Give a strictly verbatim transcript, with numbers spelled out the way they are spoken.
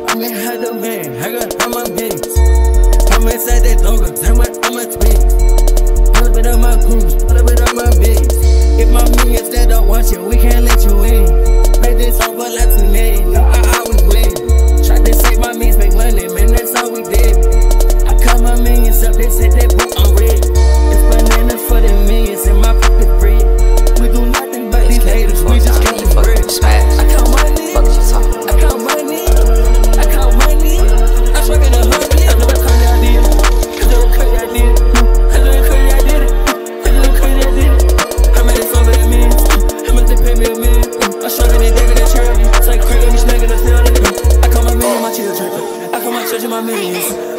I'm in high demand, I got all my bands. I'm inside that logo, I'm my, I'm my twins. Put a bit on my cruise, put a bit on my base. If my millions that don't want you, we can't let you in. Make this over like tonight, no, I always win. Try to save my means, make money, man, that's all we did. I cut my millions up, they said that book on red. It's bananas for the millions in my pocket bread. We do nothing but these haters, we just count the bread. I count money, I count money, I count money. I'm smoking a hundred, I know it's crazy I did it. I know it's crazy I did it. I know it's crazy I did it. I know it's crazy I did it. How much it's over that million? How much they pay me a million? I'm struggling and David and Shirley. It's like crazy, I'm smacking the field. I call my million my children. I call my children my millions.